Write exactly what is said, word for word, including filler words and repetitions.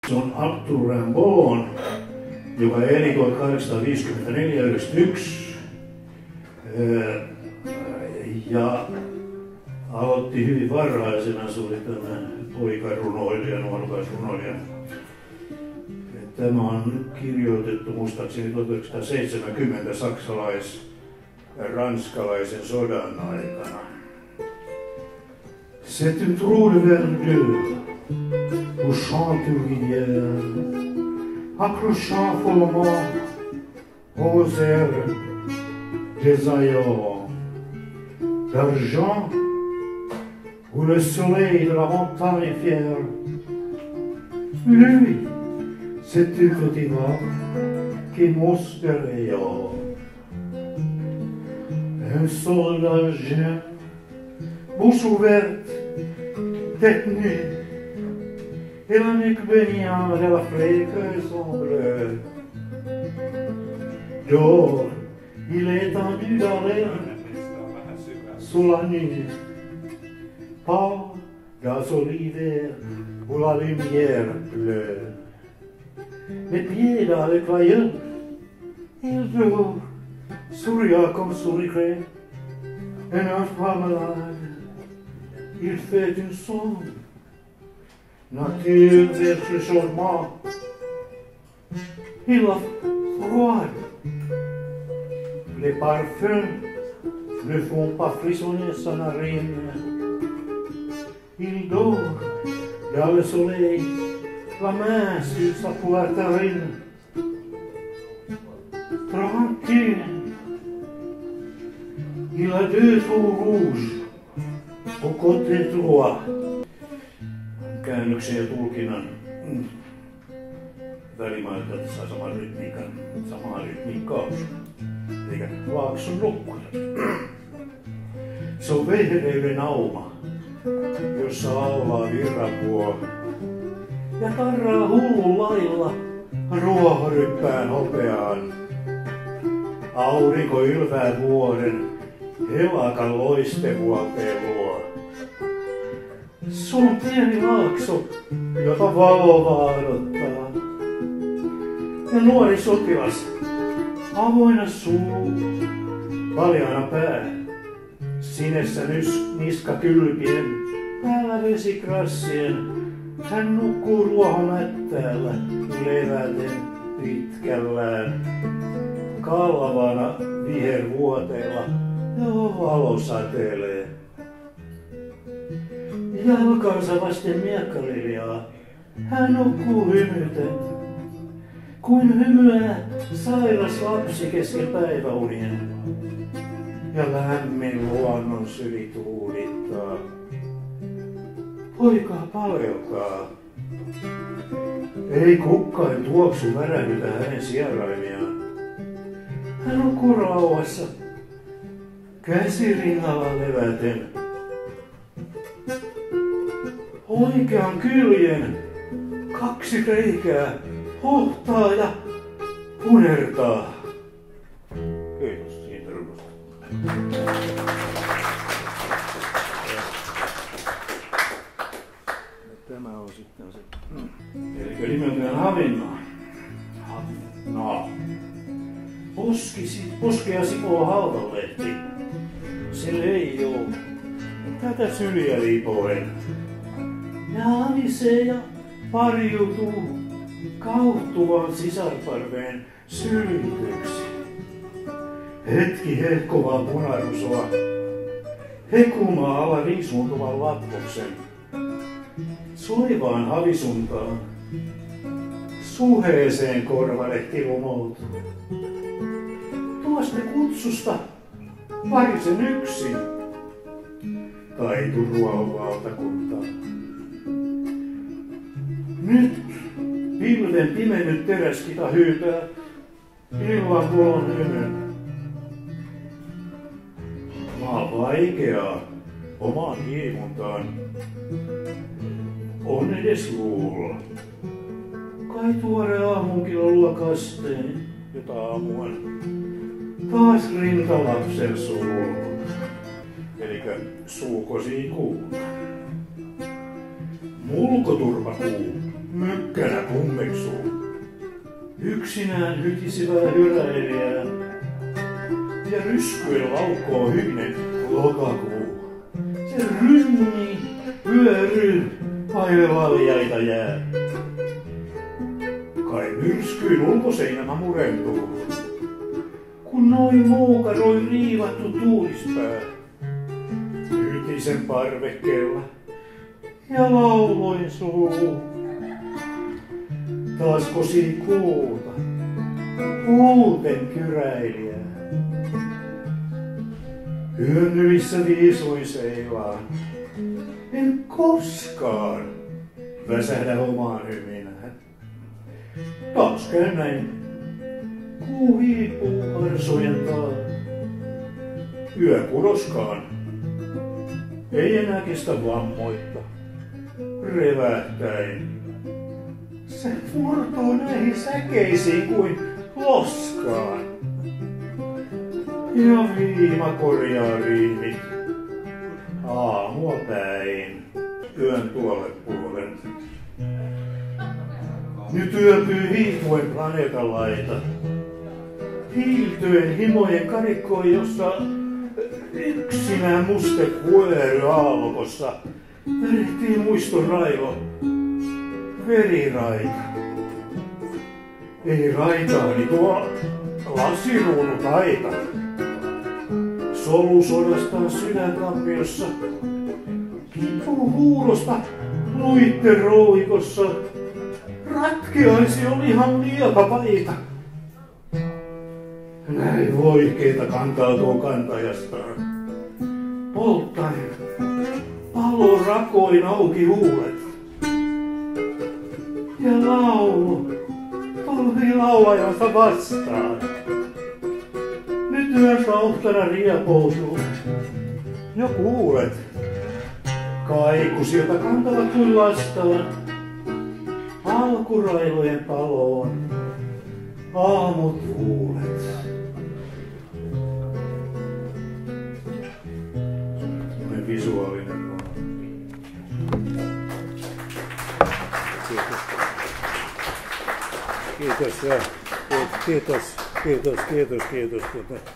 Se on Arthur Rimbaud, joka eli tuhatkahdeksansataaviisikymmentäneljä yhdeksänkymmentäyksi ja aloitti hyvin varhaisena, se oli tämmöinen poikarunoilija, nuorukaisrunoilija. Tämä on kirjoitettu muistaakseni tuhatyhdeksänsataaseitsemänkymmentä saksalais-ranskalaisen sodan aikana. C'est une trou de verdure où chante une rivière, accrochant follement aux airs des ailleurs d'argent où le soleil de la montagne est fier. Lui, c'est une petite vague qui mousse derrière. Un soldat jeune, bouche ouverte, tête nue, et la nuque baignant de l'Afrique sombre. Dehors, il est tendu dans l'air, sous la nuit, pas gaz olivaire où la lumière pleure. Les pieds dans le clayeur, il dort, souriant comme sourirait un enfant malade. Il fait une sonde, nature verse chaudement, il a froid. Les parfums ne font pas frissonner sa narine. Il dort dans le soleil, la main sur sa poitrine. Tranquille, il a deux trous rouges au côté droit. Käännöksen ja tulkinnan välimaita saa saman rytmiikan, samaa rytmiikkaa, eikä Laakson nukkuja. Se on vehreyden auma, jossa laulaa virranvuo ja tarraa hullun lailla ruohoryppään hopeaan. Aurinko ylvää vuoden helakan loistevuoteen luo. Se on pieni laakso, jota valo vaadottaa. Ja nuori sotilas, avoinna suu, paljaana pää, sinessä nys, niska kylpien, päällä vesikrassien. Hän nukkuu ruohomättäällä, leväten pitkällään, kalvana vihervuoteilla, johon valo satelee. Jalkansa vasten miekkaliljaa, hän nukkuu hymyten, kuin hymyää sairas lapsi kesken päiväunien. Ja lämmin luonnon syli tuudittaa. Poikaa paljokaa. Ei kukkain tuoksu värähdytä hänen sieraimiaan. Hän nukkuu rauhassa, käsi rinnalla leväten. Oikean kyljen kaksi reikää hohtaa ja punertaa. Kiitos siitä runosta. Tämä on sitten se. Eli nimeltään Havinaa. Havinaa. Poski, poskea sipoo haltalehti. Se leijoo. Tätä syliä liipoen. Ja havisee ja pariutuu kauhtuvan sisarparveen sylityksi. Hetki hehkovaa punarusoa. Hekumaa alla riisuuntuvan latvoksen. Soivaan havisuntaan. Suheeseen korvalehti lumoutuu. Tuosta kutsusta varisen yksin. Taitu ruohon valtakuntaa. Nyt pilven pimennyt teräskita hyytää illan kulon hymyn. Maa vaikeaa omaan hiemuntaan. On edes luulla. Kai tuore aamunkilo luo kasteen, jota aamuan taas rintalapsen suulla. Elikkä suukosiin kuuluu. Mulkoturpakuu mykkänä kummeksuu. Yksinään hytisivää hyräilijää ja ryskyillä laukoo hyinen lokakuu. Se rynnii, pyöryy, aivan valjaita jää. Kai myrskyyn ulkoseinämä murentuu, kun noin moukaroi riivattu tuulispää. Hytisen parvekkeella ja lauloin suu. Taas kosii kuuta, kuulten kyräilijää. Hyönnyvissä viisuin seilaan, en koskaan väsähdä omaan hyminään. Taas käyn näin, kuu hiipuu arsojen taa. Yö kudoskaan, ei enää kestä vammoitta, revähtäen. Se murtuu näihin säkeisiin kuin loskaan. Ja viima korjaa riimit aamua päin yön tuolle puolen. Nyt yöpyy hiipuen planeetan laita, hiiltyen himojen karikkoon, jossa yksinään muste kuery aallokossa värehtii muiston raivo, veriraita. Ei raitaani tuo lasiruunu taita. Solusodastaan sydänkammiossa, kipu huulosta luitten roikossa. Ratkeaisi oli ihan liepapaita. Näin voikeita kantautuu kantajastaan. Polttaen palo rakoin auki huulet. Ja laulu tulvi laulajansa vastaan. Nyt yön rauhtana riepoutuu. Jo kuulet kaikusilta kantavat kuin lastaan. Alkurailojen paloon aamut huulet. Semmoinen visuaalinen maa. Kiitos. Kiitos, ja kiitos, kiitos, kiitos, kiitos.